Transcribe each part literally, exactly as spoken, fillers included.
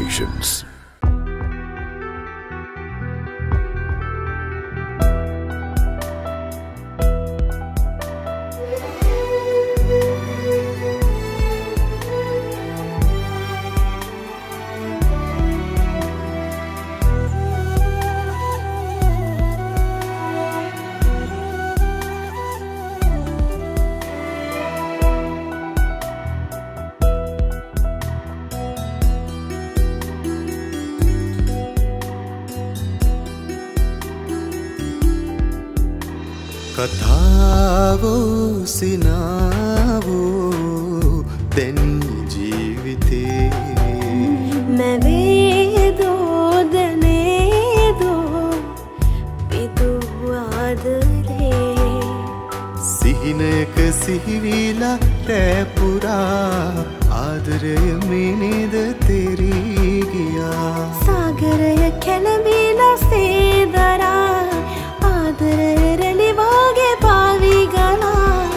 Creations. කතාවෝ සිනාවෝ දැන් ජීවිතේ මැවේදෝ දනේදෝ පිදු ආදරේ සිහිනයක සිහිවිලා රැපුරා ආදරය මිනිද තෙරී ගියා සාගරය කැළඹිලා සේදරා ආදරය රැලිවාගේ පාවි ගලා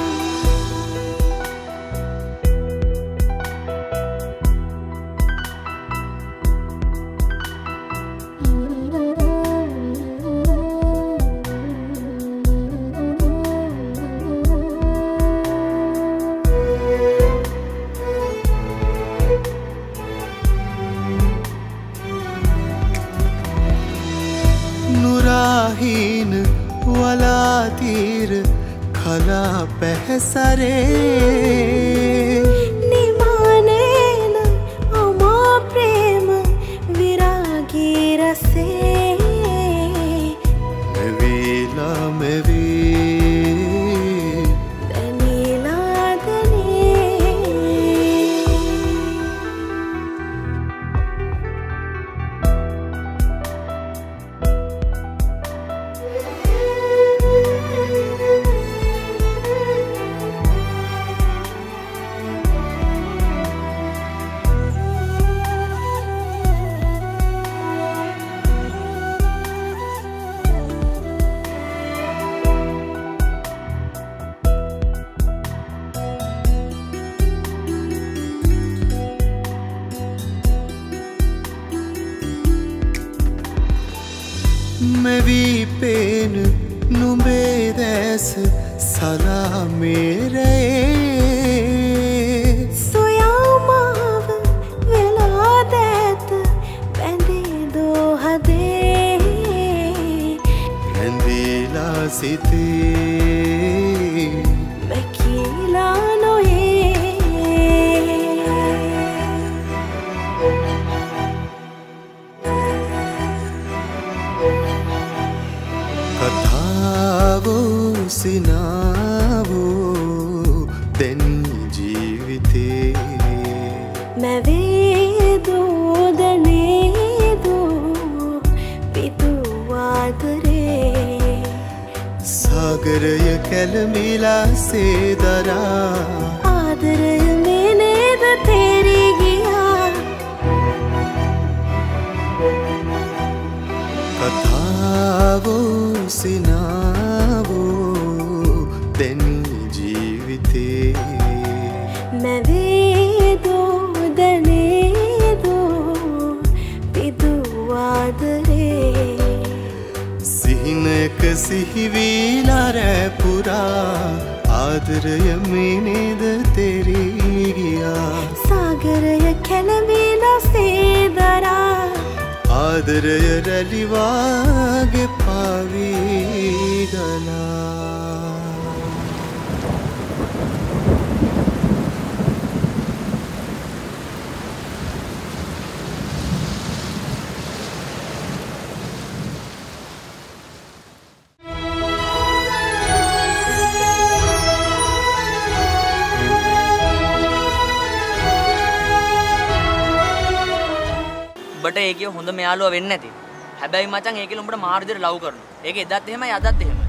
නුරාහීන වලාතීර කලා පැහැසරේ නිමානේන අමා ප්‍රේම විරාගී රසේ මෙවීලා මෙවී දැනීලා දැනේ මෙවී පේන නුඹේ දැස සලාමේරයේ සොයාමාව වෙලා දැත බැඳේ දෝහදේ රැඳීලා සිතේ මැකිලා නොයේ කතාවෝ සිනාවෝ දැන් ජීවිතේ මැවේදෝ දනේදෝ පිදු ආදරේ සාගරය කැළඹිලා සේදරා ආදරය මිනේද තෙරී ගියා කතාවෝ සිනාවෝ දැන් ජීවිතේ මැවේදෝ දනේදෝ පිදු ආදරේ සිහිනයක සිහිවිලා රැපුරා ආදරය මිනිද තෙරී ගියා සාගරය කැළඹිලා සේදරා ආදරය රැලිවාගේ පාවි ගලා උඹට ඒකේ හොඳ මෙයාළුවා වෙන්නේ නැති. හැබැයි මචං ඒකේ උඹට මාර විදිහට ලව් කරනවා. ඒක එදත් එහෙමයි අදත් එහෙමයි.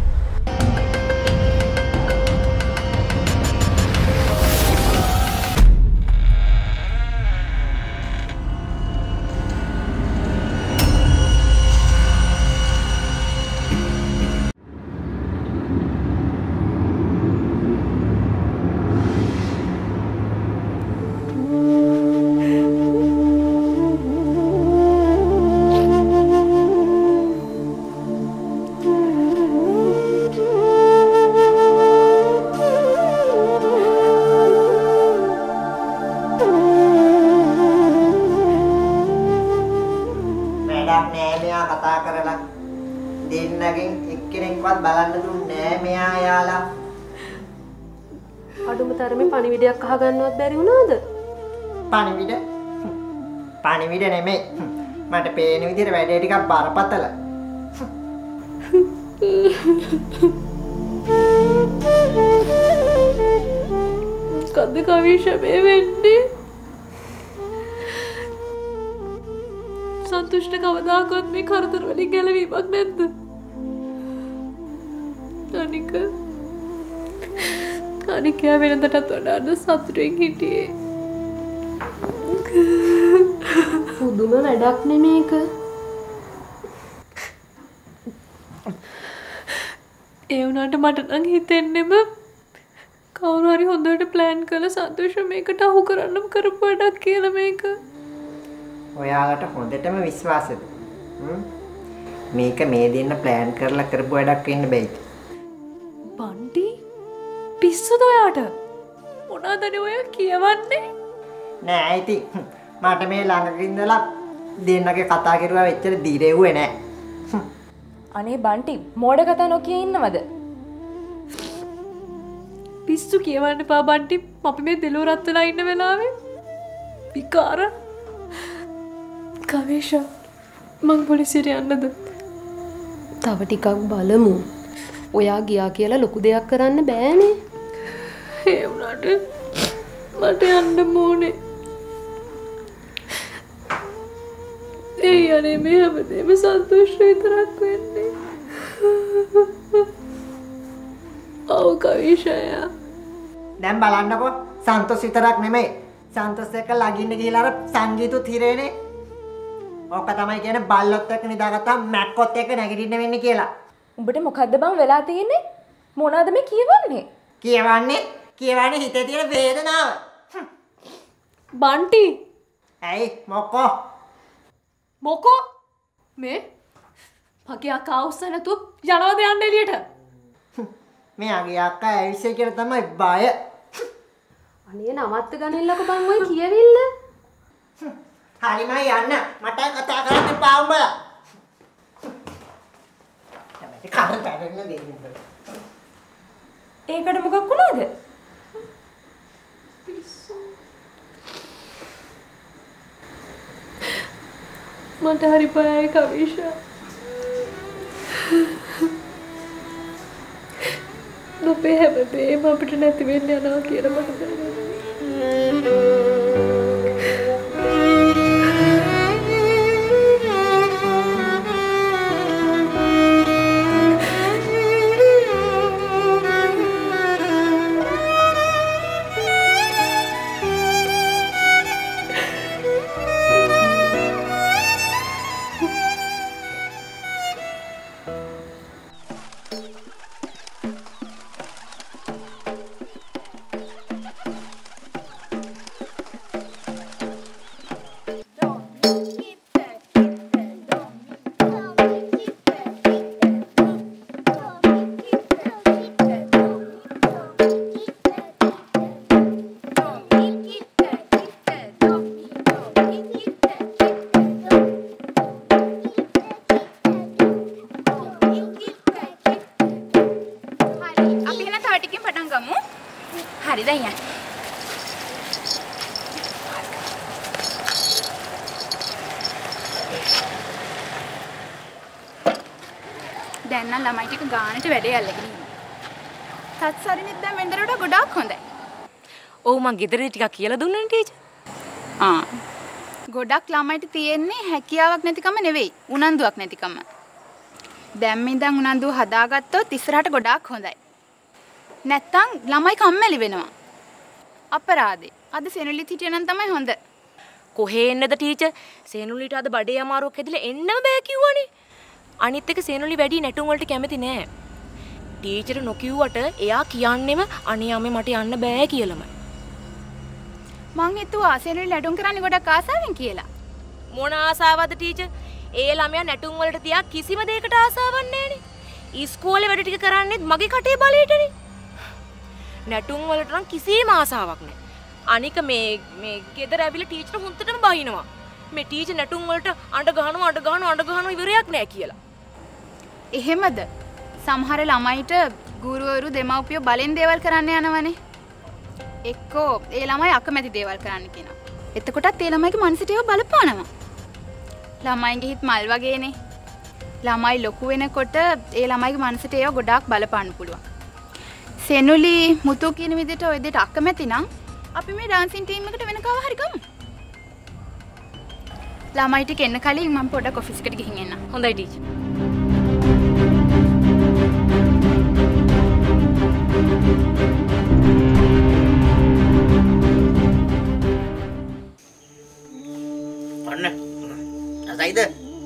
නෑ මෙයා යාලා. අඩුම තරමේ පණිවිඩයක් අහගන්නවත් බැරි වුණාද? පණිවිඩ? පණිවිඩ නෙමෙයි. මට පේන විදිහට වැඩේ ටිකක් බරපතල. කද්ද කවිෂ මේ වෙන්නේ? සන්තුෂ්ට කවදාකවත් මේ කරදර වලින් ගැලවීමක් නැද්ද? අනික අනික වෙනදටත් වඩා සතුටින් හිටියේ. පුදුම වැඩක් නේ මේක. ඒ වුණාට මට නම් හිතෙන්නෙම කවුරු හරි හොඳට ප්ලෑන් කරලා සතුෂ මේකට අහු කරන්නම කරපු වැඩක් කියලා මේක. ඔයාලට හොඳටම විශ්වාසද? මේක මේ දෙන්න ප්ලෑන් කරලා කරපු වැඩක් වෙන්න බෑයි. බන්ටි පිස්සුද ඔයාට? මොනවාදනේ ඔය කියවන්නේ? නෑ ඉතින් මට මේ ළඟක ඉඳලා දෙන්නගේ කතා කරුවා වෙච්චර දිරෙව්වේ නෑ. අනේ බන්ටි මෝඩ කතා නොකිය ඉන්නවද? පිස්සු කියවන්න පා බන්ටි. අපි මේ දෙලෝ රත් වෙලා ඉන්න වෙලාවේ විකාර. කවේෂ මං පොලිසියට යන්නද? තව ටිකක් බලමු. ඔයා ගියා කියලා ලොකු දෙයක් කරන්න බෑනේ. ඒ වුණාට මට යන්න ඕනේ. ඒ යන්නේ මේ හැමදේම සන්තෝෂ විතරක් වෙන්නේ. ඔව් කවිෂය. දැන් බලන්නකෝ සන්තෝෂ විතරක් නෙමෙයි. සන්තෝෂ එක්ක ළඟින්න ගිහලා අර සංගීතුත් හිරේනේ. ඕක තමයි කියන්නේ බල්ලොත් එක්ක නිදාගත්තා මැක්කොත් එක්ක නැගිටින්න වෙන්නේ කියලා. උඹට මොකද්ද බං වෙලා තියෙන්නේ? මොනවාද මේ කියවන්නේ? කියවන්නේ කියවන්නේ හිතේ තියෙන වේදනාව. බන්ටි. ඇයි මොකෝ? මොකෝ? මේ මගේ අක්කා අවුස්සන නැතුව යනවද යන්න එළියට? මෙයාගේ අක්කා ඇවිස්සේ කියලා තමයි බය. අනේ නවත්ත ගන්නillක බං ඔය කියවිල්ල. හරිම යන්න මට කතා කරන්න එපා උඹලා. තමයි කාර් පැටරෙන්න දෙන්න. ඒකට මොකක් වුණාද? මට හරි බයයි කවිෂ. නොපේ හැමදේම අපිට නැති වෙන්න යනවා කියලා මට දැනෙනවා. හරි දැන් යන්න. දැන් නම් ළමයි ටික ගානට වැඩේ අල්ලගෙන ඉන්නවා. තත්සරිනෙත් දැන් වෙන්දරට ගොඩාක් හොඳයි. ඔව් මං ගෙදරදී ටිකක් කියලා දුන්නානේ ටීචර්. ආ. ගොඩක් ළමයිට තියෙන්නේ හැකියාවක් නැතිකම නෙවෙයි, උනන්දුවක් නැතිකම. දැන් මේ ඉඳන් උනන්දුව හදාගත්තොත් ඉස්සරහට ගොඩාක් හොඳයි. නැත්තම් ළමයි කම්මැලි වෙනවා. අපරාධේ. අද සෙනුලිත් හිටියනම් තමයි හොඳ. කොහේ එන්නද ටීචර්? සේනුලිට අද බඩේ අමාරුවක් ඇදිලා එන්නම බෑ කිව්වනේ. අනිත් එක සේනුලි වැඩි නැටුම් වලට කැමති නෑ. ටීචර් නොකියුවට එයා කියන්නෙම අනේ අම්මේ මට යන්න බෑ කියලාමයි. මං හිතුවා සෙනුලි නැටුම් කරන්නේ ගොඩක් ආසාවෙන් කියලා. මොන ආසාවක්ද ටීචර්? ඒ ළමයා නැටුම් වලට තියා කිසිම දෙයකට ආසාවක් නෑනේ. ඉස්කෝලේ වැඩ ටික කරන්නේත් මගේ කටේ බලයටනේ. නැටුම් වලට නම් කිසිම ආසාවක් නෑ. අනික මේ මේ ගෙදර ඇවිල්ලා ටීචර් හුන්ටටම බහිනවා. මේ ටීචර් නැටුම් වලට අඬ ගහනවා අඬ ගහනවා අඬ ගහනවා ඉවරයක් නෑ කියලා. එහෙමද? සමහර ළමයිට ගුරුවරු දෙමව්පියෝ බලෙන් දේවල් කරන්න යනවනේ. එක්කෝ ඒ ළමයි අකමැති දේවල් කරන්න කියනවා. එතකොටත් ඒ ළමයිගේ මනසට ඒව බලපානවා. ළමයිගේ හිත මල් වගේනේ. ළමයි ලොකු වෙනකොට ඒ ළමයිගේ මනසට ඒව ගොඩාක් බලපාන්න පුළුවන්. සෙනුලි මුතු කියන විදිහට ඔය දෙයට අකමැති නම් අපි මේ ඩාන්සින් ටීම් එකට වෙන කව හරි ගමු. ළමයිට එන්න කලින් මම පොඩක් ඔෆිස් එකට ගිහින් එන්න. හොඳයි ටීචර්. අන්න. අසයිද?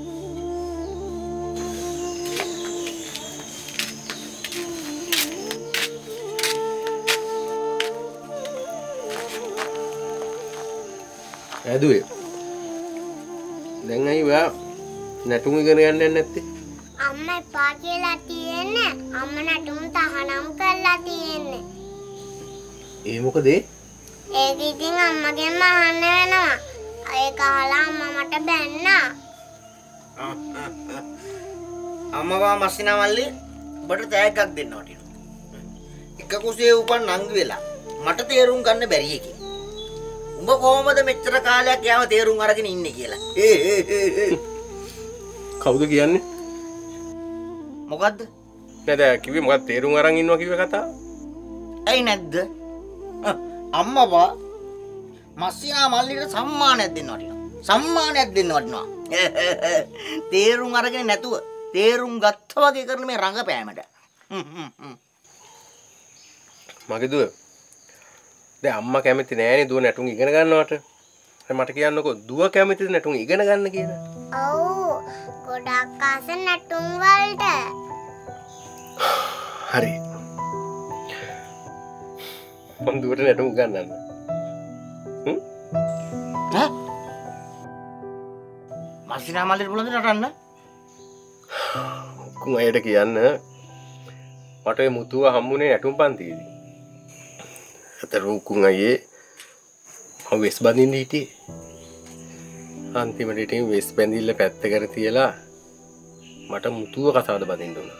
ඇදුවේ දැන් අයි ඔයා නැටුම් ඉගෙන ගන්න යන්නේ නැත්තේ? අම්මා එපා කියලා තියෙන්නේ. අම්මා නැටුම් තහනම් කරලා තියෙන්නේ. ඒ මොකද ඒ? ඒක ඉතින් අම්මගෙන් අහන්න වෙනවා. ඒක අහලා අම්මා මට බැන්නා. අම්මා මස්සිනා මල්ලි ඔබට තෑග්ගක් දෙන්න වටිනවා. එක කුසේ උපන් නංගි වෙලා මට තේරුම් ගන්න බැරි එකේ. උඹ කොහොමද මෙච්චර කාලයක් යාම තේරුම් අරගෙන ඉන්නේ කියලා. කවුද කියන්නේ? මොකද්ද? නේද කිව්වේ මොකක්ද තේරුම් අරන් ඉන්නවා කිව්ව කතාව? ඇයි නැද්ද? අම්මා මස්සිනා මල්ලිට සම්මානයක් දෙන්න වටිනවා. සම්මානයක් දෙන්න වටිනවා. තේරුම් අරගෙන නැතුව තේරුම් ගත්තා වගේ කරන මේ රංගපෑමට. මගේ දුව දැන් අම්මා කැමති නෑනේ දුව නැටුම් ඉගෙන ගන්නවට. දැන් මට කියන්නකෝ දුව කැමතිද නැටුම් ඉගෙන ගන්න කියලා? ඔව් ගොඩක් ආස නැටුම් වලට. හරි. මම දුවට නැටුම් ගන්නන්න. හ්ම්? ඈ? මස්සිනා මල්ලිට පුළුවන්ද නටන්න? කුම අයට කියන්න මට ඒ මුතුව හම්බුනේ නැටුම් පන්තියේදී. අතර උකුන් අයියේ මම වෙස් බඳින්න හිටියේ. අන්තිමට ඉතින් වෙස් බැඳිල්ල පැත්තකට තියලා මට මුතුව කසාද බඳින්න උනා.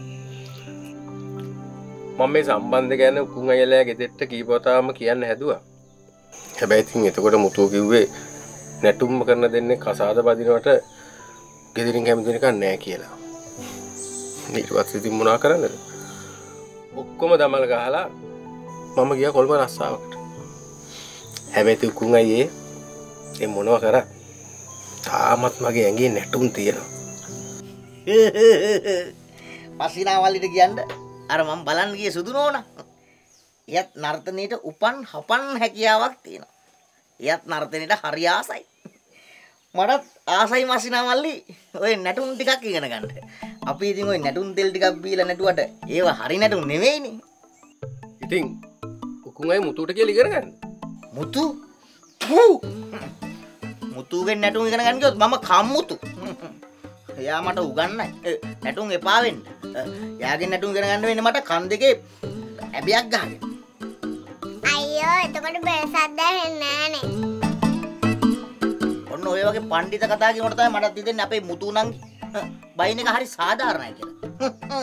මම මේ සම්බන්ධ ගැන උකුන් අයියලා ගෙදරට කීපවතාවම කියන්න හැදුවා. හැබැයි ඉතින් එතකොට මුතුව කිව්වේ නැටුම්ම කරන දෙන්නේ කසාද බඳිනවට ගෙදරින් කැමති එකක් නැහැ කියලා. ඊට පස්සේ ඉතින් මොනා කරන්නද? ඔක්කොම දමල ගහලා මම ගියා කොල්ම රස්සාවකට. හැබැයි උකුන් අයියේ ඒ මොනව කරා? තාමත් මගේ ඇඟේ නැටුම් තියෙනවා. මස්සිනා මල්ලිට කියන්න අර මම බලන්න ගියේ සුදු නෝනා. එයත් නර්තනයේට උපන් හපන් හැකියාවක් තියෙනවා. එයත් නර්තනයේට හරි ආසයි. මටත් ආසයි මස්සිනා මල්ලි ඔය නැටුම් ටිකක් ඉගෙන ගන්න. අපි ඉතින් ඔය නැටුම් තෙල් ටිකක් බීලා නැටුවට ඒව හරි නැටුම් නෙවෙයිනේ. ඉතින් උකුන් අය මුතුට කියලා ඉගෙන ගන්න. මුතු? හූ! මුතුගෙන් නැටුම් ඉගෙන ගන්න ගියොත් මම කම්මුතු. එයා මට උගන්නයි. නැටුම් එපා වෙන්න. එයාගෙන් නැටුම් ඉගෙන ගන්න වෙන්නේ මට කන් දෙකේ ඇබයක් ගහගෙන. අයියෝ එතකොට බේසක් දැනෙන්නේ නෑනේ. ඔන්න ඔය වගේ පඬිත කතා කියනකොට තමයි මටත් හිතෙන්නේ අපේ මුතු නංගි බයින් එක හරි සාධාරණයි කියලා.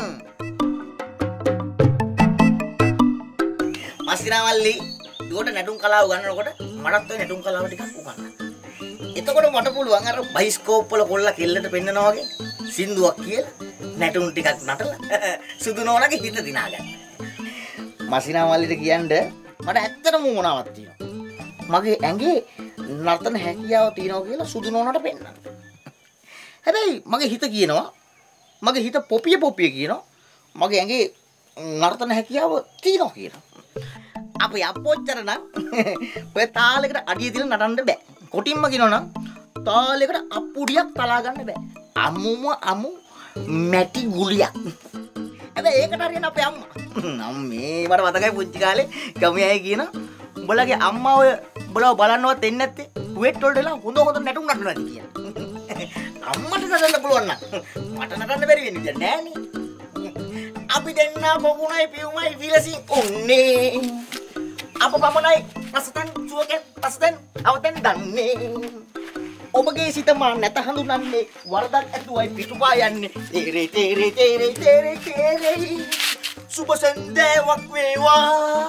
මස්සිනා මල්ලි දුවට නැටුම් කලාව උගන්වනකොට මටත් ඔය නැටුම් කලාව ටිකක් උගන්වන්න. එතකොට මට පුළුවන් අර බයිස්කෝප් වල කොල්ල කෙල්ලට පෙන්නනවා වගේ සින්දුවක් කියලා නැටුම් ටිකක් නටලා සුදු නෝනාගේ හිත දිනා ගන්න. මස්සිනා මල්ලිට කියන්න මට ඇත්තටම මොනාවක් තියෙනවා. මගේ ඇඟේ නර්තන හැකියාව තියෙනවා කියලා සුදු නෝනාට පෙන්නන්න. හැබැයි මගේ හිත කියනවා මගේ හිත පොපිය පොපිය කියනවා මගේ ඇඟේ නර්තන හැකියාව තියෙනවා කියලා. අපි අපොච්චර නම් ඔය තාලෙකට අඩිය දිලා නටන්න බෑ. කොටින්ම කියනවනම් තාලෙකට අප්පුඩියක් තලා ගන්න බෑ. අමුම අමු මැටි ගුලියක්. හැබැයි ඒකට හරියන අපේ අම්මා. අම්මේ මට මතකයි පුංචි කාලේ ගමේ අය කියන උඹලගේ අම්මා ඔය උඹලව බලන්නවත් එන්නේ නැත්තේ කුවෙට් වලට වෙලා හොඳ හොඳ නැටුම් නටනවා කියලා. අම්මට නටන්න පුළුවන් නම් මට නටන්න බැරි වෙන්නේ දැන් නෑනේ. අපි දෙන්නා කොකුණයි පියුමයි විලසින් ඔන්නේ. අප පමණයි පසතන් සුවකෙන් පසතන් අවතෙන් දන්නේ. ඔබගේ සිත මා නැත හඳුනන්නේ වරදක් ඇතුවයි පිටුපා යන්නේ. තේරේ තේරේ තේරේ තේරේ තේරේ සුබ සන්ධ්‍යාවක් වේවා.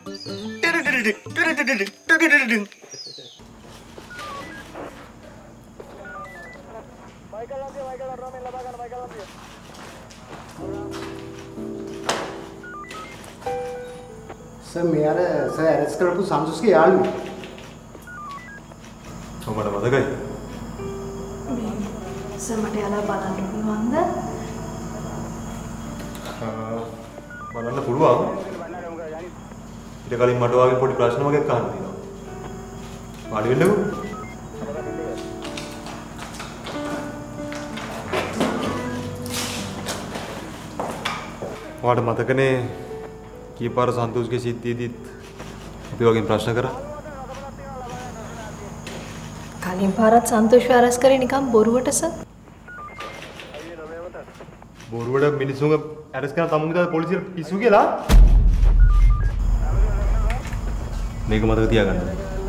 सर मेरा सर अरेस्ट करපු සංසුස්ගේ යාළුවා. ඔබට මතකයි? සර් මට යාලා බලන්න පුළුවන්ද? ආ බලන්න පුළුවන්. ඊට කලින් මට වාගේ පොඩි ප්‍රශ්න වගේක් අහන්න තියෙනවා. වාඩි වෙන්නකෝ. වාට මතකනේ කීපාර සන්තෝෂ්ගේ සිද්ධියේදීත් අපි වගේ ප්‍රශ්න කරා. කලින් පාරත් සන්තෝෂ් වැරස් කරේ නිකන් බොරුවට සර්. බොරුවට මිනිසුන්ගේ ඇරස් කරන තමුන්ගේ පොලිසිය පිස්සු කියලා. මේක මතක තියාගන්න.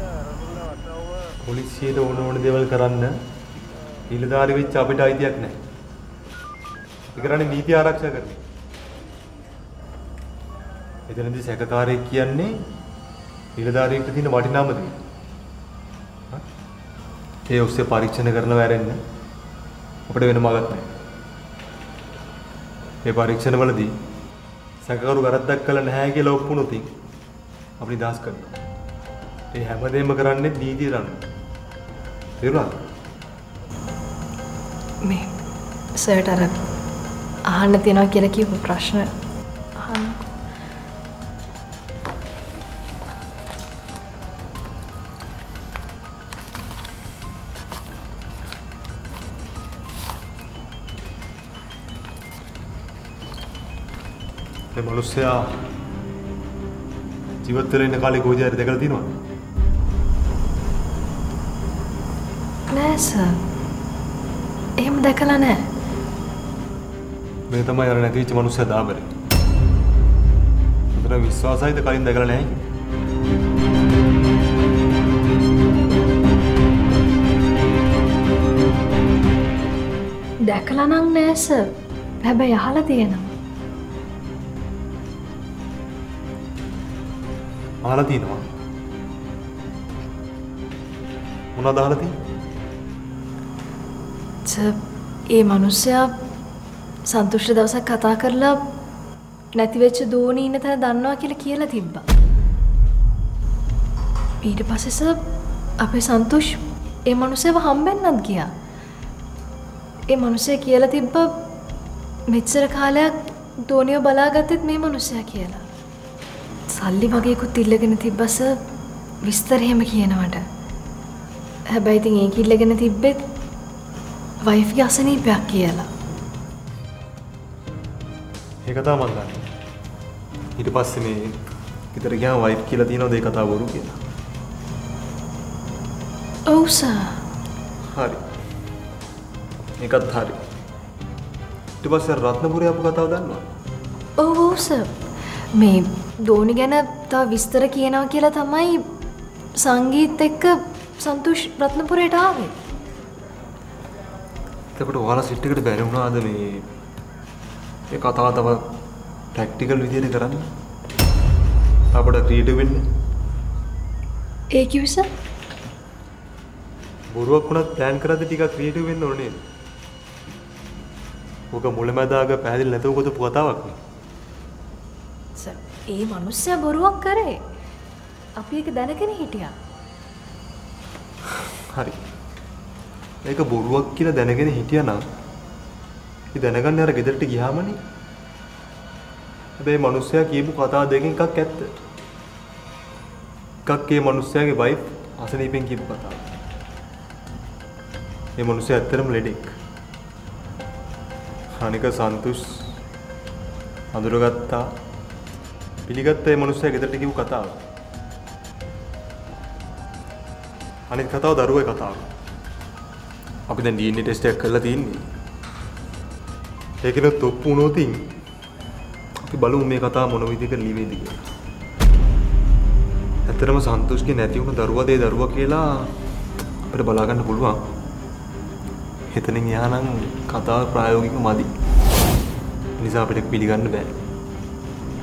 පොලිසියට ඕන ඕන දේවල් කරන්න නිලධාරි වෙච්ච අපිට අයිතියක් නැහැ. ඒ කරන්නේ නීති ආරක්ෂා කරන. එතනදී සැකකාරයෙක් කියන්නේ නිලධාරියෙකුට තියෙන වටිනාම දේ. ඒ ඔස්සේ පරීක්ෂණ කරන වැරෙන්න අපිට වෙන මාර්ගයක් නැහැ. මේ පරීක්ෂණවලදී සැකකරු වැරද්දක් කළා නැහැ කියලා ඔප්පුනොත් අපි නිදහස් කරනවා. ඒ හැමදේම කරන්නේ නීතියට අනුව. තේරුණාද? මේ සර්ට අර අහන්න තියනවා කියලා කියපු ප්‍රශ්න අහන්න. මේ මිනිස්සයා ජීවත් වෙලා ඉන්න කාලේ කොයිද හරි දැකලා තියෙනවද? නෑ සර්. එහෙම දැකලා නෑ. මේ තමයි අර නැතිවෙච්ච මිනිස්සයා දාබරේ. උතර විශ්වාසයිද කලින් දැකලා නැහැ කිව්වේ. දැකලා නම් නෑ සර්. හැබැයි අහලා තියෙනවා. අහලා තියෙනවා. මොනවද අහලා තියෙන්නේ? සර් ඒ මිනිස්සයා සන්තෝෂ දවසක් කතා කරලා නැති වෙච්ච දෝණි ඉන්න තැන දන්නවා කියලා කියලා තිබ්බා. ඊට පස්සේ සර් අපේ සන්තෝෂ් ඒ මිනිස්සව හම්බෙන්නත් ගියා. ඒ මිනිස්සයා කියලා තිබ්බා මෙච්චර කාලයක් දෝණිය බලාගත්තෙත් මේ මිනිස්සයා කියලා. සල්ලි වගේකුත් ඉල්ලගෙන තිබ්බා සර් විස්තර එහෙම කියනවට. හැබැයි ඉතින් ඒක ඉල්ලගෙන තිබ්බෙත් වයිෆ්ගේ අසනීපයක් කියලා. ඒක තමයි මම දන්නේ. ඊට පස්සේ මේ ගෙදර ගියාම වයිෆ් කියලා තියෙනවද ඒ කතාව බොරු කියලා. ඔව් සර්. හරි. ඒකත් හරි. ඊට පස්සේ රත්නපුරේ ආපු කතාව දන්නවද? ඔව් ඔව් සර්. මේ දෝනි ගැන තව විස්තර කියනවා කියලා තමයි සංගීත් එක්ක සන්තෝෂ් රත්නපුරයට ආවේ. එතකොට ඔයාලා සිට් එකට බැරි වුණාද මේ මේ කතාව තව ප්‍රැක්ටිකල් විදියට කරන්න? අපිට ක්‍රියේටිව් වෙන්න. ඒ කිව්ස? බොරුවක් වුණත් ප්ලෑන් කරද්දි ටිකක් ක්‍රියේටිව් වෙන්න ඕනේ. ඔක මුලැමැදාග පැහැදිලි නැතුව කොතපු කතාවක් නේ. සර් ඒ මිනිස්සයා බොරුවක් කරේ. අපි ඒක දැනගෙන හිටියා. හරි. ඒක බොරුවක් කියලා දැනගෙන හිටියානම් ඒ දැනගන්නේ අර ගෙදරට ගියාමනේ. හැබැයි මිනිස්සයා කියපු කතා දෙකෙන් එකක් ඇත්ත. එකක් ඒ මිනිස්සයාගේ වයිෆ් අසනීපෙන් කියපු කතාව. ඒ මිනිස්සයා ඇත්තටම ලෙඩෙක්. අනික සන්තෝෂ් අඳුරගත්තා පිළිගත්ත ඒ මිනිස්සයා ගෙදරට කියපු කතාව. අනිත් කතාව දරුවේ කතාව. අපි දැන් ඩී එන් ඒ ටෙස්ට් එකක් කරලා තියෙන්නේ. ඒකෙනුත් ඔප්පු වුණොත් අපි බලමු මේ කතාව මොන විදිහකට ලියවෙයිද කියලා. ඇත්තටම සන්තෝෂ්ගේ නැති වුණ දරුවා දේ දරුවා කියලා අපිට බලා ගන්න පුළුවන්. එතනින් එහානම් කතාව ප්‍රායෝගිකව මදි. නිසා අපිට පිළිගන්න බෑ.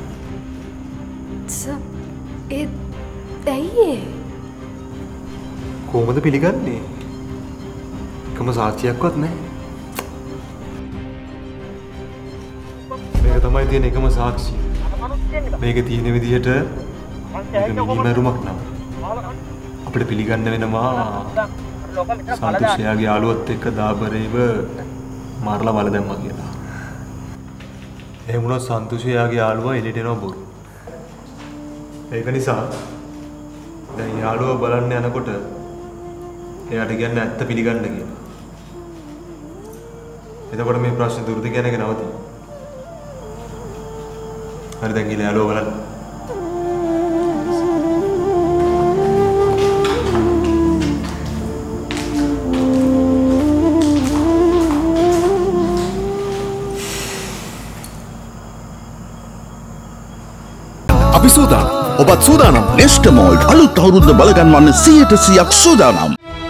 සර් ඒ ඇයි ඒ? කොහොමද පිළිගන්නේ? එකම සාක්ෂියක්වත් නැහැ. මේක තමයි තියෙන එකම සාක්ෂිය. මේක තියෙන විදිහට මේක මිනිමරුමක් නම් අපිට පිළිගන්න වෙනවා සන්තුෂයාගේ යාළුවත් එක්ක දාබරේව මාරලා වල දැම්මා කියලා. එහෙම වුණොත් සන්තුෂයාගේ යාළුවා එළියට එනවා බොරු. ඒක නිසා දැන් යාළුවා බලන්න යනකොට එයාට කියන්න ඇත්ත පිළිගන්න කියලා. එතකොට මේ ප්‍රශ්නේ දුරුද කියන එක නවතියි. හරි දැන් ගිහලා යාළුවා බලන්න. අපි සූදානම්. ඔබත් සූදානම්. නෙස්ට් මෝල්ඩ් අලුත් අවුරුද්ද බලගන්වන්න සියයට සියයක් සූදානම්.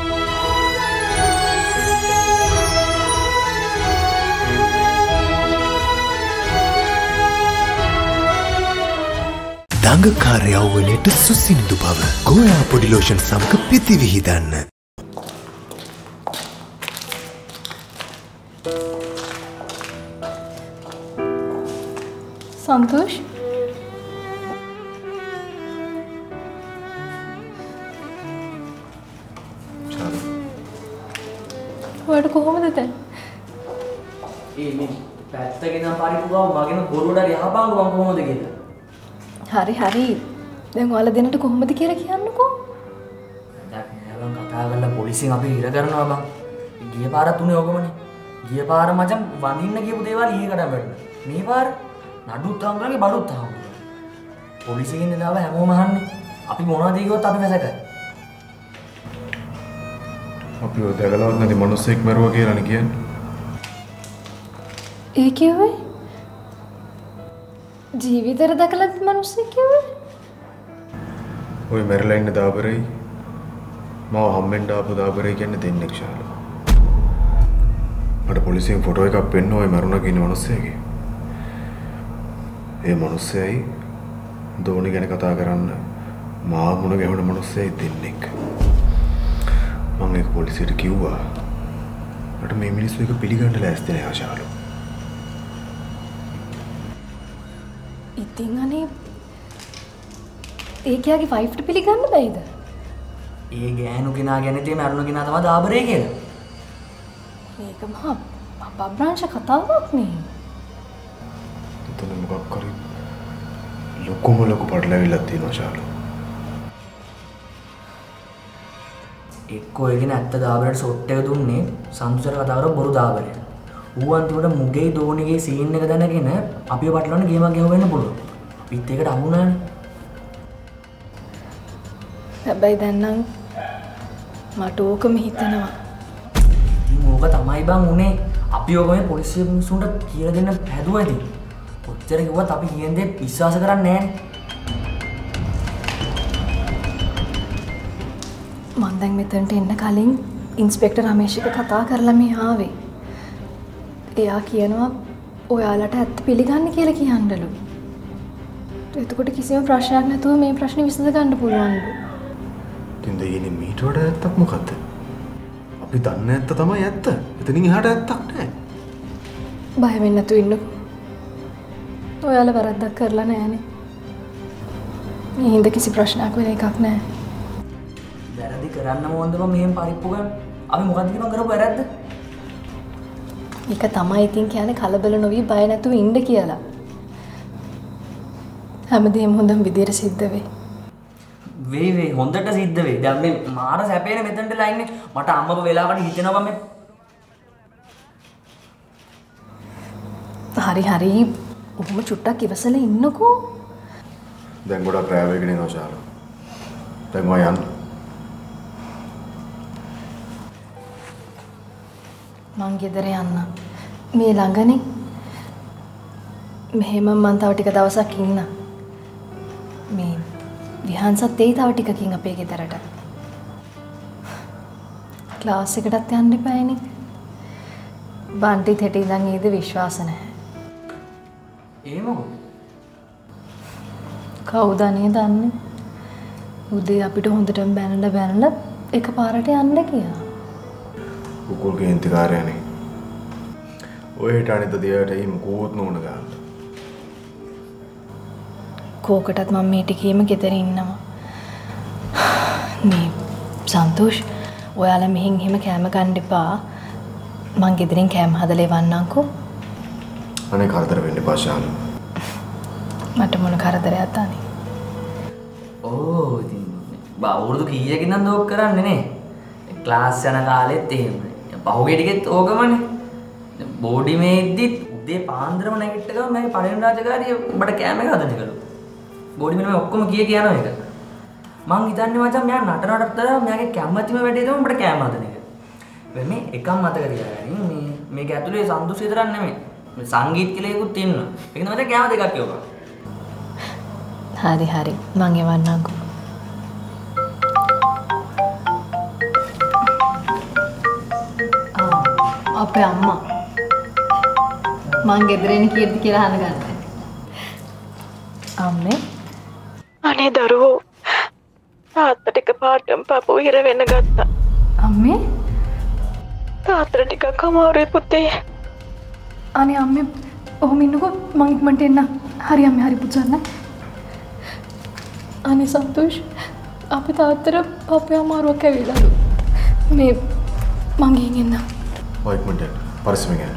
දඟකාර යෞවනයට සුසිනිඳු බව ගෝයා පොඩි ලෝෂන් සමග පිතිවිහිදන්න. සන්තෝෂ් ඔයාට කොහොමද දැන්? ඒ මේ පැත්තකින් පරිප්පු ගාව මගෙන බොරුවට යහපංගු මම කොහොමද කියලා. හරි හරි. දැන් ඔයාලා දෙන්නට කොහොමද කියලා කියන්නකෝ. දැන් මම කතා කරලා පොලිසියෙන් අපි ඉර කරනවා බං. ගිය පාරත් උනේ ඕකමනේ. ගිය පාර මචං වඳින්න කියපු දේවල් ඊකට වැටුණා. මේ පාර නඩුත් අංගලගේ බඩුත් අහුණා. පොලිසියෙන් දාව හැමෝම අහන්නේ. අපි මොනවද කිව්වොත් අපි වැසකයි. අපි ඔය දැකලවත් නැති මිනිස්සෙක් මරුවා කියලානේ කියන්නේ. ඒ කිව්වේ? ජීවිතේට දැකලත් මිනිස්සෙක් කිව්වේ? ඔය මැරිලා ඉන්න දාබරයි මාව හම්බෙන්න ආපු දාබරයි කියන්නේ දෙන්නෙක් ශාලා. මට පොලිසියෙන් ෆොටෝ එකක් පෙන්න ඔය මරුණා කියන මිනිස්සෙගේ. ඒ මිනිස්සයයි දෝනි ගැන කතා කරන්න මාව මුණ ගැහුණ මිනිස්සයයි දෙන්නෙක්. මම ඒක පොලිසියට කිව්වා. මට මේ මිනිස්සු එක පිළිගන්න ලෑස්ති නෑ ආශාලු. ඉතින් අනේ ඒ කියාගේ වයිෆ්ට පිළිගන්න බැයිද? ඒ ගෑනු කෙනා ගැන තේ මරුණ කෙනා තමයි දාබරේ කියලා. මේක මහා අප්‍රාංශ කතාවක් නේ. එතන මොකක් කරි ලොකුම ලොකු පටලැවිල්ලක් තියෙනවා ආශාලු. එක්කෝ ඒකනේ ඇත්ත දාබරට ෂොට් එක දුන්නේ සන්තුෂර කතා කර බොරු දාබරය. ඌ අන්තිමට මුගේ දෝනිගේ සීන් එක දැනගෙන අපිව පටලවන්න ගේමක් ගහුව වෙන්න පුළුවන්. අපිත් ඒකට අහු වුණානේ. හැබැයි දැන් නම් මට ඕකම හිතෙනවා. ඉතින් ඕක තමයි බං උනේ. අපි ඕක මේ පොලිසිය මිනිස්සුන්ට කියලා දෙන්න හැදුවා ඉතින්. කොච්චර කිව්වත් අපි කියන දේ විශ්වාස කරන්නේ නැහැ. මම දැන් මෙතනට එන්න කලින් ඉන්ස්පෙක්ටර් රමේෂ් එක කතා කරලා මේ ආවේ. එයා කියනවා ඔයාලට ඇත්ත පිළිගන්න කියලා කියන්නලු. එතකොට කිසිම ප්‍රශ්නයක් නැතුව මේ ප්‍රශ්නේ විසඳ ගන්න පුළුවන්ලු. ඉතින් දෙයිනේ මීට වඩා ඇත්තක් මොකද්ද? අපි දන්නේ ඇත්ත තමයි ඇත්ත. එතනින් එහාට ඇත්තක් නැහැ. බය වෙන්න නැතුව ඉන්නකෝ. ඔයාලා වැරද්දක් කරලා නැහනේ. මේ හින්දා කිසි ප්‍රශ්නයක් වෙන එකක් නැහැ. වැරදි කරන්න ඕනද මම මෙහෙම පරිප්පු ගන්න? අපි මොකද්ද මම කරපු වැරද්ද? ඒක තමයි ඉතින් කියන්නේ කලබල නොවි බය නැතුව ඉන්න කියලා. හැමදේම හොඳම විදියට සිද්ධ වෙයි. වෙයි වෙයි හොඳට සිද්ධ වෙයි. දැන් මේ මාර සැපේනේ මෙතනටලා ඉන්නේ. මට අම්මව වෙලාවකට හිතෙනවා මේ. හරි හරි. ඔහොම චුට්ටක් ඉවසලා ඉන්නකෝ. දැන් ගොඩක් රෑ වෙගෙන එනවා ශාලා. දැන් මම යන්න. මං ගෙදර යන්න. මේ ළඟනේ. මෙහෙම මං තව ටික දවසක් ඉන්න. මේ විහාන්සත් එයි තව ටිකකින් අපේ ගෙදරට. ක්ලාස් එකටත් යන්න එපානේ. බන්ටිත් හෙට ඉඳන් ඊද විශ්වාස නැහැ. ඒ මොකද? කවුද අනේ දන්නේ? උදේ අපිට හොඳටම බැනලා බැනලා එකපාරට යන්න ගියා. උකුල් කේන්තිකාරයනේ. ඔයට අනිත දෙයට එහෙම කෝත් නෝන ගන්න. කෝකටත් මම මේ ටිකේම ගෙදර ඉන්නවා. මේ සන්තෝෂ් ඔයාලා මෙහෙන් එහෙම කෑම ගන්න එපා. මං ගෙදරින් කෑම හදලා එවන්නම්කෝ. අනේ කරදර වෙන්න එපා ශාල. මට මොන කරදරයක්ද අනේ? ඕ ඉතින් බවුරුදු කීයකින් නම් දෝක් කරන්නේ නේ. ක්ලාස් යන කාලෙත් එහෙමයි. පහුගිය ටිකෙත් ඕකමනේ. බෝඩි මේද්දිත් උදේ පාන්දරම නැගිට ගම මගේ පළවෙනි රාජකාරිය උඹට කෑම එක හදන්න කළා. බෝඩි මෙන්න ඔක්කොම කීය කියනවා ඒක. මං හිතන්නේ මචං මෙයා නටනටත් මෙයාගේ කැමැතිම වැඩේ තමයි උඹට කෑම හදන එක. මේ එකම මතක තියාගන්න මේ මේක ඇතුලේ සන්දුස් විතරක් නෙමෙයි. මේ සංගීත කියලා එකකුත් තියෙනවා. ඒක තමයි කෑම දෙකක් කියවපන්. හරි හරි මං එවන්නම්කෝ. අපේ අම්මා මං ගෙදරින් කීයද කියලා අහන්න ගන්න. අම්මේ අනේ දරුවෝ තාත්තට එකපාරටම පපුව හිර වෙන්න ගත්තා. අම්මේ තාත්තට ටිකක් අමාරුයි පුතේ. අනේ අම්මේ ඔහොම ඉන්නකෝ මං ඉක්මනට එන්න. හරි අම්මේ හරි පුතන්න. අනේ සන්තෝෂ් අපේ තාත්තට පපුව අමාරුවක් ඇවිල්ලාලු. මේ මං ගිහින් එන්න. ඔය ඉක්මනට පරිස්සමෙන් යන්න.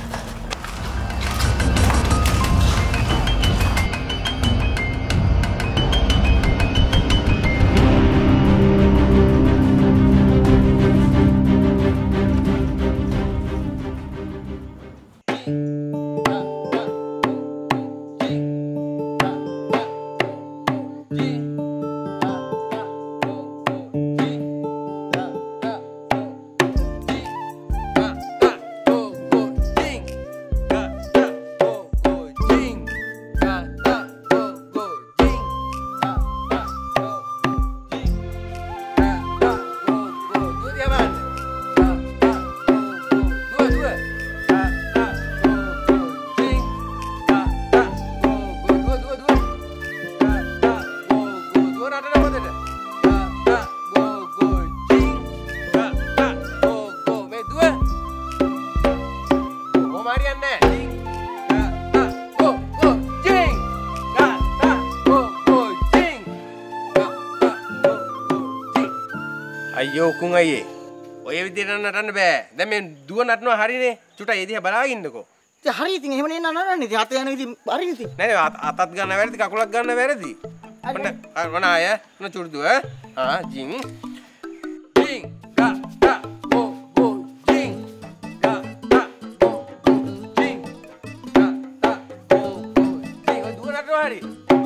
අයියෝ උකුන් අයියේ ඔය විදිහට නටන්න බෑ. දැන් මේ දුව නටනවා හරිනේ. චුටා ඒ දිහා බලාගෙන ඉන්නකෝ. ඉතින් හරි ඉතින් එහෙම නේ නටන්නේ. ඉතින් අත යන විදිහ හරි ඉතින්. නෑ අතත් ගන්න වැරදි කකුලක් ගන්න වැරදි. මොන මොන අය මොන චුරුදු ඈ ආ ජින් ජින් ගා ගා ගෝ ගෝ ජින් ගා ගා ගෝ ගෝ ජින් ගා ගා ගෝ ගෝ ජින් ඔය දුව නටනවා හරි.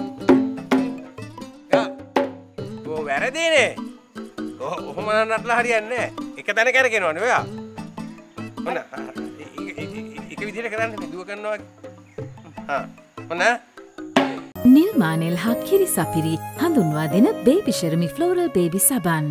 ගා ගෝ වැරදිනේ. ඔහොම නටලා හරියන්නේ නැහැ. එක තැන කරකිනවනේ ඔයා. මොන එක විදිහට කරන්නේ මේ දුව කරනවා වගේ. හා මොන නිල්මානෙල් හා කිරි සපිරි හඳුන්වා දෙන බේබි ෂර්මි ෆ්ලෝරල් බේබි සබන්.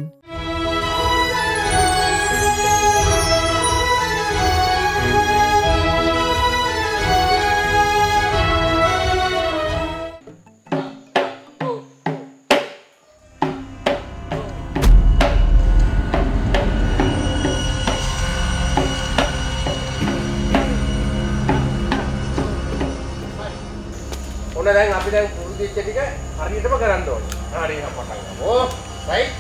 ඔන්න දැන් අපි දැන් පුරුදු වෙච්ච ටික හරියටම කරන්න ඕනේ. හරි එහෙනම් පටන් ගමු. රයිට්.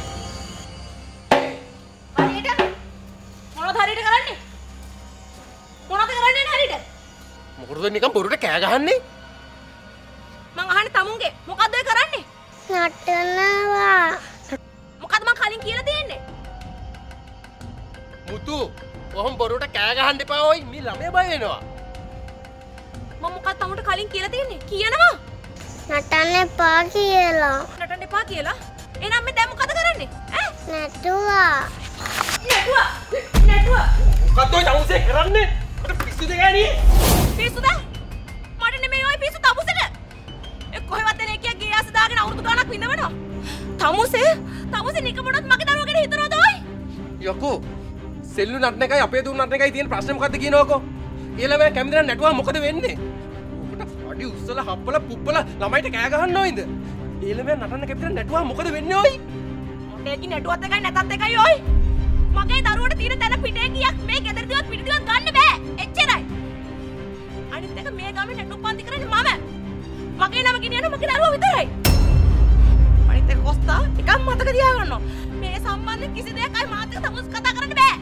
හරියට මොනවද හරියට කරන්නේ? මොනවද කරන්නේ හරියට? මොකටද නිකන් බොරුට කෑ ගහන්නේ? මං අහන්නේ තමුන්ගේ මොකද්ද ඔය කරන්නේ? නටනවා. මොකද්ද මං කලින් කියලා තියෙන්නේ? මුතු ඔහොම බොරුට කෑ ගහන්න එපා ඔයි. මේ ළමයා බය වෙනවා. මම මොකක්ද තමුන්ට කලින් කියලා තියෙන්නේ? කියනවා. නටන්න එපා කියලා. නටන්න එපා කියලා? එහෙනම් මේ දැන් මොකද කරන්නේ? ඈ? නටුවා. නටුවා. නටුවා. මොකද්ද ඔය තමුසේ කරන්නේ? ඔය පිස්සුද ගෑණි? පිස්සුද? මට නෙමෙයි ඔය පිස්සු තමුසෙට. ඒ කොහෙවත් එන එකියා ගේ ආස දාගෙන අවුරුදු ගාණක් විඳවනවා. තමුසේ? තමුසේ නිකමුණත් මගේ දරුවෝ ගැන හිතනවද ඔය? යකෝ සෙල්ලු නටන එකයි අපේ දුන්නට එකයි තියෙන ප්‍රශ්නේ මොකද්ද කියනවකෝ? ඊළඟ කැමති නම් නැටුවා මොකද වෙන්නේ? අඩි උස්සල හප්පල පුප්පල ළමයිට කෑ ගහන්න ඕයිද? ඊළමෙන් නටන්න කැපිට නැටුවා මොකද වෙන්නේ ඕයි? මොටේකි නැටුවත් එකයි නැතත් එකයි ඕයි. මගේ දරුවට තියෙන තැන පිටේ ගියක් මේ ගෙදරදිවත් පිටිදිවත් ගන්න බෑ. එච්චරයි. අනිත් එක මේ ගාමේ නැටුම් පන්ති කරන්නේ මම. මගේ නම ගෙනියන මගේ දරුවා විතරයි. අනිත් එක කොස්තා එකක් මතක තියාගන්න. මේ සම්බන්ධ කිසි දෙයක් අය මාත් එක්ක තමුස් කතා කරන්න බෑ.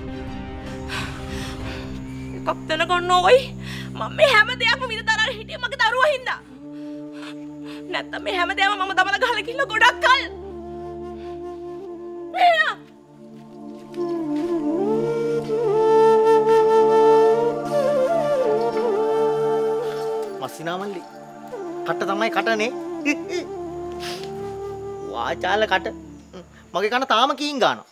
එකක් දැනගන්න ඕයි. මම මේ හැම දෙයක්ම විඳ දරාගෙන හිටියේ මගේ දරුවා හින්දා. නැත්තම් මේ හැම දෙයක්ම මම දමලා ගහලා කිල්ල ගොඩක් කල්. මෙයා මස්සිනා මල්ලි කට තමයි කටනේ වාචාල කට මගේ කන තාම කීන් ගන්නවා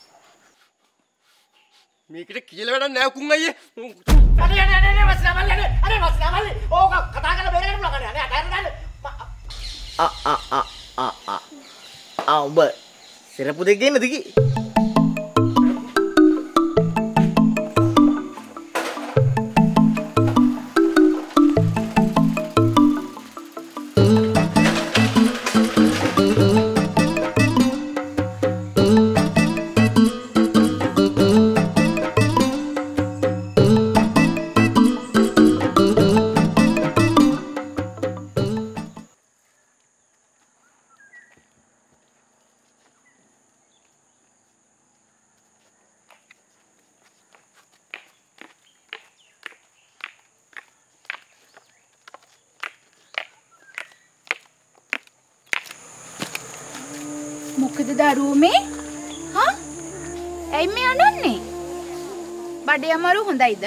මේකට කියලා වැඩක් නෑ කුන් අයියේ අනේ අනේ අනේ මස්සිනා මල්ලි අනේ අනේ මස්සිනා මල්ලි ඕක කතා කරලා බේරගන්න පුළුවන් අනේ අතහැර දාන්න ආ ආ ආ ආ ආ ආ උඹ සිරපු දෙක ගේන්නද කි මොකද දරුවෝ මේ? හා? ඇයි මේ අඬන්නේ? බඩේ අමාරු හොඳයිද?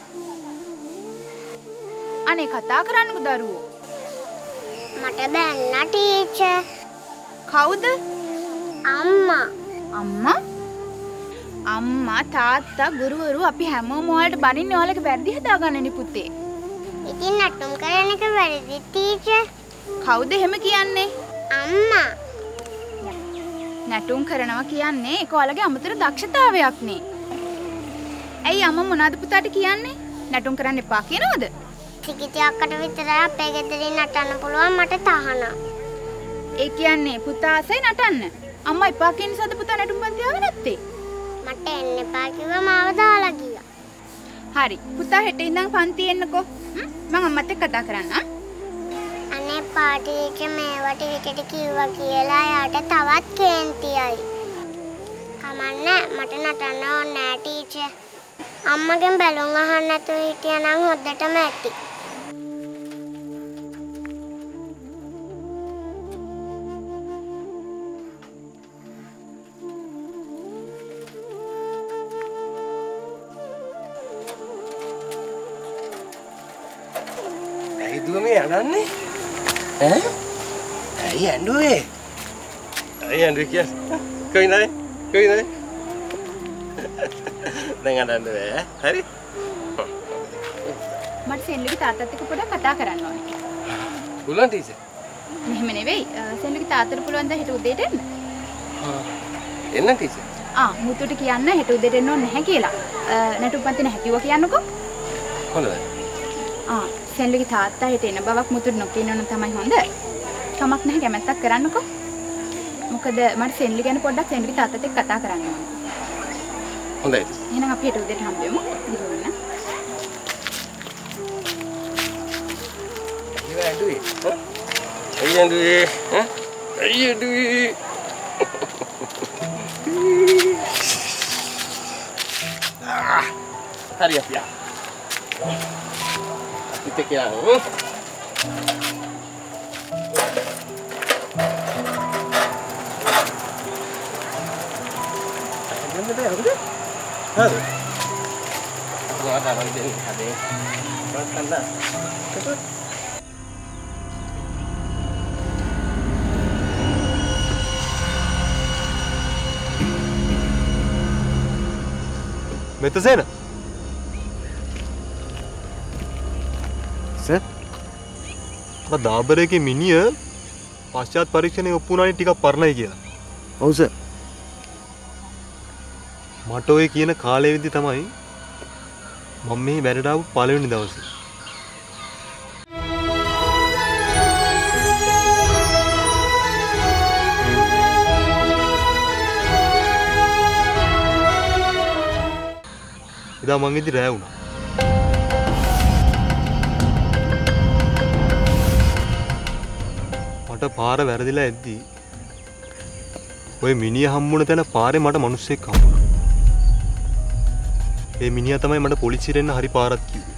අනේ කතා කරන්නකෝ දරුවෝ. මට බැන්න ටීචර්. කවුද? අම්මා. අම්මා? අම්මා තාත්තා ගුරුවරු අපි හැමෝම ඔයාලට බනින්නේ ඔයාලගේ වැරදි හදාගන්නනේ පුතේ. ඉතින් නටුම් කරන එක වැරදි ටීචර්. කවුද එහෙම කියන්නේ? අම්මා. නැටුම් කරනවා කියන්නේ ඒක ඔයාලගේ අමතර දක්ෂතාවයක් නේ. ඇයි අම්මා මොනවද පුතාට කියන්නේ? නැටුම් කරන්න එපා කියනවද? ටිකිටි අක්කට විතරයි අපේ ගෙදරින් නටන්න පුළුවන් මට තහනම්. ඒ කියන්නේ පුතා ආසයි නටන්න. අම්මා එපා කියන නිසාද පුතා නැටුම් පන්ති ආවේ නැත්තේ? මට එන්න එපා කිව්වා මාව දාලා ගියා. හරි. පුතා හෙට ඉඳන් පන්ති එන්නකෝ. මම අම්මත් එක්ක කතා කරන්නම්. අනේ පාටිට මේවට හිතට කිව්වා කියලා යාට තවත් කේන්තියයි. කමන්නේ මට නටන්න ඕනේ නෑ ටීචර්. අම්මගෙන් බැලුම් අහන්න නැතුව හිටියනම් හොද්දටම ඇති. ඇයි දුව මේ අඬන්නේ? ඈ? ඇයි ඇඬුවේ? ඇයි ඇඬුවේ කියන්නේ? කොයි නෑ? කොයි නෑ? දැන් අඬන්න බෑ. හරි? මට සෙන්ලුගේ තාත්තත් එක්ක පොඩ්ඩක් කතා කරන්න ඕනේ. පුළුවන් ටීචර්. මෙහෙම නෙවෙයි. සෙන්ලුගේ තාත්තට පුළුවන් ද හෙට උදේට එන්න? ආ. එන්න ටීචර්. ආ මුතුට කියන්න හෙට උදේට එන්න ඕනේ නැහැ කියලා. නැටුම් පන්ති නැහැ කිව්වා කියන්නකෝ. හොඳයි. ආ සෙන්ලුගේ තාත්තා හෙට එන බවක් මුතුට නොකියනවනම් තමයි හොඳ. කමක් නැහැ කැමැත්තක් කරන්නකෝ. මොකද මට සෙන්ලි ගැන පොඩ්ඩක් සෙන්ලුගේ තාත්තත් එක්ක කතා කරන්න ඕනේ. හොඳයි. එහෙනම් අපි හෙට උදේට හම්බ වෙමු. ඉතින් ඉව ඇඬුවේ. ඇයි ඇඬුවේ? ඈ? ඇයි ඇඬුවේ? ආ හරි අපියා. අපිට කියන්න. Ini deh, udah. Halo. Gua ada nanti ada. Makan dah. Cepet. Methasena sir මම දාබරේගේ මිනිය පශ්චාත් පරීක්ෂණයේ ඔප්පු වුණානේ ටිකක් පරණයි කියලා. ඔව් සර්. මට ඔය කියන කාලේ විදි තමයි මම මේ වැඩට ආපු පළවෙනි දවසේ. එදා මං ඉදි රෑ වුණා. මට පාර වැරදිලා ඇද්දී ඔය මිනිහා හම්බුන තැන පාරේ මට මිනිස්සෙක් හම්බුණා. ඒ මිනිහා තමයි මට පොලිසියට එන්න හරි පාරක් කිව්වේ.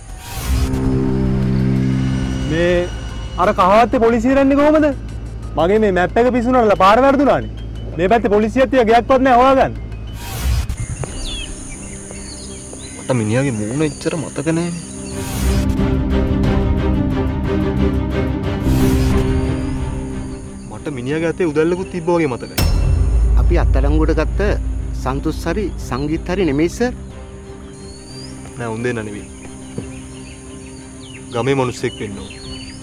මේ අර කහවත්තේ පොලිසියට එන්නේ කොහමද? මගේ මේ මැප් එක පිස්සුනාලා පාර වැරදුනානේ. මේ පැත්තේ පොලිසියක් තියා ගියක්වත් නැහැ හොයාගන්න. මට මිනිහාගේ මූණ එච්චර මතක නැහැ. මට මිනිහාගේ අතේ උදැල්ලකුත් තිබ්බා වගේ මතකයි. අපි අත්අඩංගුවට ගත්ත සන්තුස් හරි සංගීත් හරි නෙමෙයි සර්. නෑ උන් දෙන්න නෙවෙයි. ගමේ මිනිස්සෙක් වෙන්න ඕන.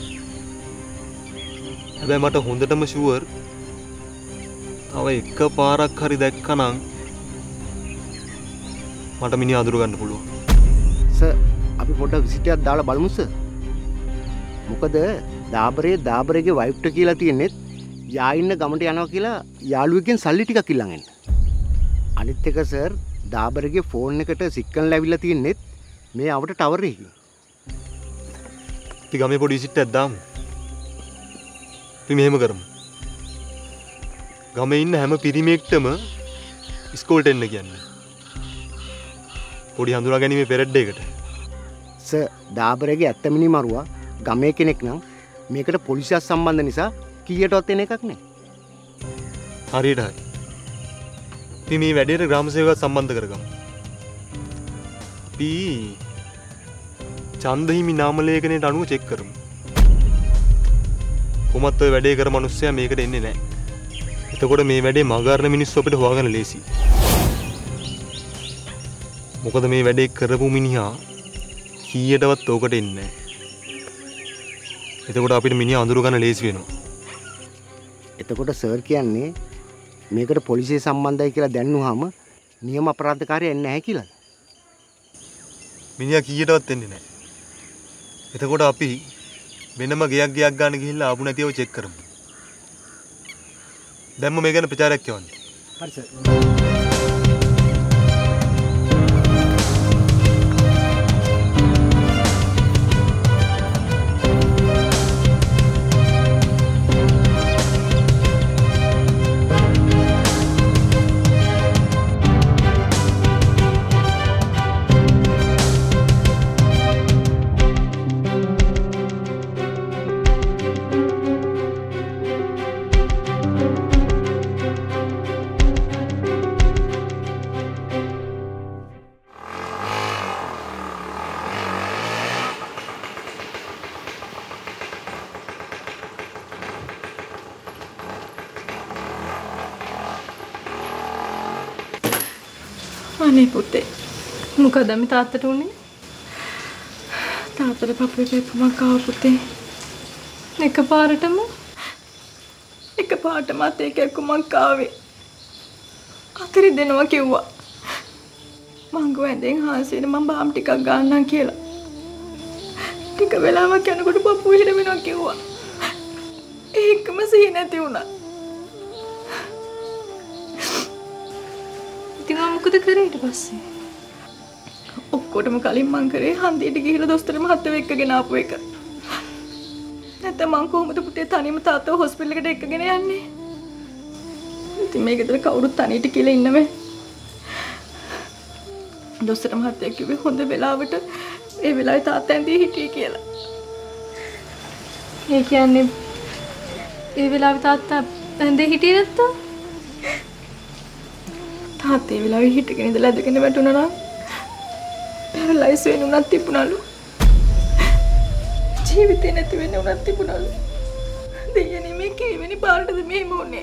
හැබැයි මට හොඳටම ෂුවර් තව එක පාරක් හරි දැක්කනම් මට මිනිහා අඳුර ගන්න පුළුවන්. සර් අපි පොඩ්ඩක් විසිට් එකක් දාලා බලමු සර්. මොකද දාබරේ දාබරේගේ වයිෆ්ට කියලා තියෙන්නේ යා ඉන්න ගමට යනවා කියලා යාළුවෙක්ගෙන් සල්ලි ටිකක් ඉල්ලන් එන්න. අනිත් එක සර් දාබරේගේ ෆෝන් එකට සිග්නල් ඇවිල්ලා තියෙන්නේ මේ අවට ටවර් එකකින්. අපි ගමේ පොඩි විසිට් එකක් දාමු. අපි මෙහෙම කරමු. ගමේ ඉන්න හැම පිරිමියෙක්ටම ඉස්කෝලේට එන්න කියන්නේ. පොඩි හඳුනා ගැනීමේ පෙරඩ් එකකට. සර් දාබරේගේ ඇත්ත මිනිමරුවා ගමේ කෙනෙක් නම් මේකට පොලිසියක් සම්බන්ධ නිසා කීයටවත් එන එකක් නෑ. හරියට හරි. අපි මේ වැඩේට ග්‍රාම සේවකව සම්බන්ධ කරගමු. අපි චන්දහිමි නාම ලේඛනයට අනුව චෙක් කරමු. කොහොමත් ඔය වැඩේ කර මිනිස්සයා මේකට එන්නේ නෑ. එතකොට මේ වැඩේ මගහරන මිනිස්සු අපිට හොයාගන්න ලේසියි. මොකද මේ වැඩේ කරපු මිනිහා කීයටවත් ඕකට එන්නේ නෑ. එතකොට අපිට මිනිහා අඳුර ගන්න ලේසි වෙනවා. එතකොට සර් කියන්නේ මේකට පොලිසිය සම්බන්ධයි කියලා දැන්නුවාම නියම අපරාධකාරය එන්නේ නැහැ කියලා. මිනිහා කීයටවත් එන්නේ නැහැ. එතකොට අපි වෙනම ගයක් ගයක් ගන්න ගිහිල්ලා ආපු නැතිව චෙක් කරමු. දැන්ම මේ ගැන ප්‍රචාරයක් කියවන්න. හරි සර්. අනේ පුතේ මොකද මේ තාත්තට උනේ? තාත්තට පපුවේ පෙප්පමක් ආව පුතේ. එකපාරටම එකපාරටම අතේ කැක්කුමක් ආවේ. අතරි දෙනවා කිව්වා. මං ගොඩෙන් හාසියට මම බාම් ටිකක් ගන්නම් කියලා. ටික වෙලාවක් යනකොට පපුව හිර වෙනවා කිව්වා. ඒකම සිහි නැති වුණා. ඉතින් මම මොකද කරේ ඊට පස්සේ? ඔක්කොටම කලින් මං කරේ හන්දියට ගිහිල්ලා දොස්තර මහත්තයව එක්කගෙන ආපු එක. නැත්නම් මං කොහොමද පුතේ තනියම තාත්තව හොස්පිටල් එකට එක්කගෙන යන්නේ? ඉතින් මේ ගෙදර කවුරුත් තනියට කියලා ඉන්නවේ. දොස්තර මහත්තයා කිව්වේ හොඳ වෙලාවට ඒ වෙලාවේ තාත්තා ඇඳී හිටියේ කියලා. ඒ කියන්නේ ඒ වෙලාවේ තාත්තා ඇඳේ හිටියේ නැත්තම්? තාත්තේ වෙලාවේ හිටගෙන ඉඳලා ඇදගෙන වැටුණා නම් පැරලයිස් වෙන්න උනත් තිබුණලු. ජීවිතේ නැති වෙන්න උනත් තිබුණලු. දෙයනේ මේ කීවෙනි පාරටද මෙහෙම උනේ?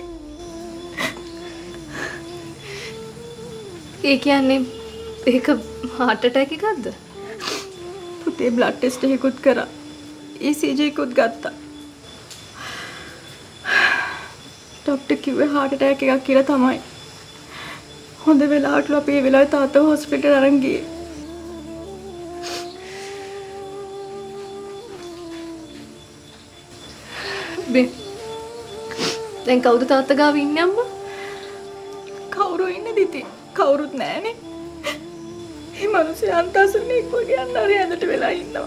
ඒ කියන්නේ ඒක heart attack එකක්ද? පුතේ බ්ලඩ් ටෙස්ට් එකකුත් කරා. E C G එකකුත් ගත්තා. ડોක්ටර් කිව්වේ heart attack එකක් කියලා තමයි. හොඳ වෙලාවට අපි ඒ වෙලාවේ තාත්තව හොස්පිටල් අරන් ගියේ. බේ දැන් කවුද තාත්තා ගාව ඉන්නේ අම්මා? කවුරු ඉන්නද ඉතින්? කවුරුත් නැහනේ. මේ මිනිස්සු අන්තසුනේ කොහේ යන්න හරි ඇඳට වෙලා ඉන්නවා.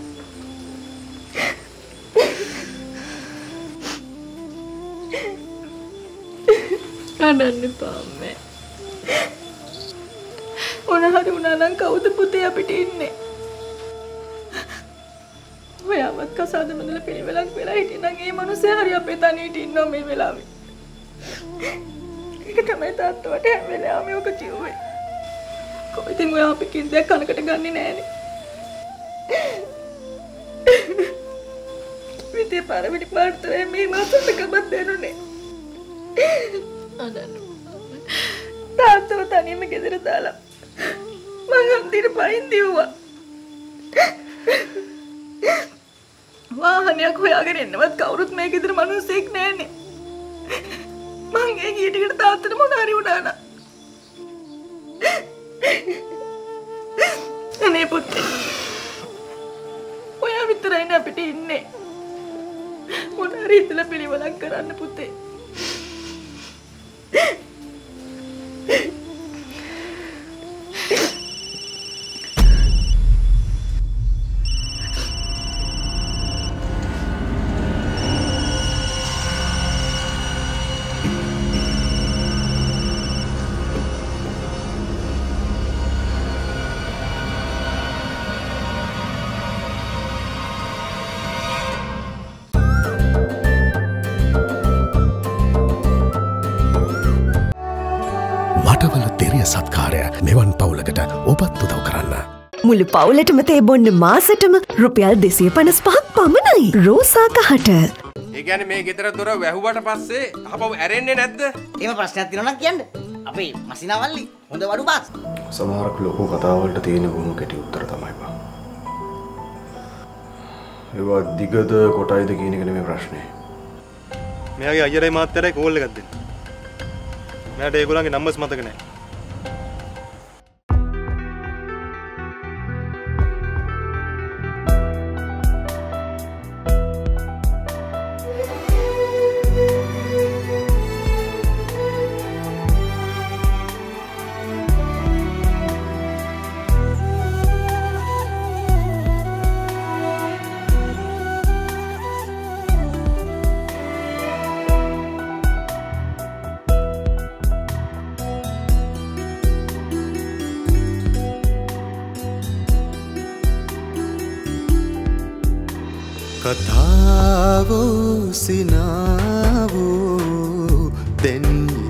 අනන්න පාම්මේ. මොනහරි වුණා නම් කවුද පුතේ අපිට ඉන්නේ? ඔයාවත් කසාද බඳලා පිළිවෙලක් වෙලා හිටියනම් ඒ මිනිස්සයා හරි අපේ තනියට ඉන්නවා මේ වෙලාවේ. ඒක තමයි තාත්තට හැම වෙලාවෙම ඔක කිව්වේ. කොහොමද ඔයා අපි කින්දයක් කනකට ගන්නෙ නෑනේ. විතේ පාරමිට පාර්තේ මේ මාසෙට කමක් දෙනුනේ. අනන්න. තාත්තව තනියම ගෙදර දාලා මං හන්දිර පයින් දිව්වා. වාහනයක් හොයාගෙන එන්නවත් කවුරුත් මේ ගෙදර මිනිස්සෙක් නෑනේ. මං ඒ ගියටිකට තාත්තට මොන හරි වුණා නා. අනේ පුතේ. ඔයා විතරයිනේ අපිට ඉන්නේ. මොන හරි හිතලා පිළිවෙලක් කරන්න පුතේ. සත්කාරය මෙවන් පවුලකට ඔබත් උදව් කරන්න. මුළු පවුලටම තේ බොන්න මාසටම රුපියල් දෙසිය පනස් පහක් පමණයි. රෝසා කහට. ඒ කියන්නේ මේ ගෙදර දොර වැහුවට පස්සේ ආපහු ඇරෙන්නේ නැද්ද? එහෙම ප්‍රශ්නයක් තියෙනවා නම් කියන්න. අපේ මසිනාවල්ලි හොඳ වඩු බාස්. සමහරක් ලොකු කතා වලට තියෙන ගුණ කෙටි උත්තර තමයි බා. ඒවා දිගද කොටයිද කියන එක නෙමෙයි ප්‍රශ්නේ. මෙයාගේ අයියරයි මාත්‍යරයි කෝල් එකක් දෙන්න. මෙයාට ඒගොල්ලන්ගේ නම්බර්ස් මතක නැහැ. කතාවෝ සිනාවෝ දෙන්න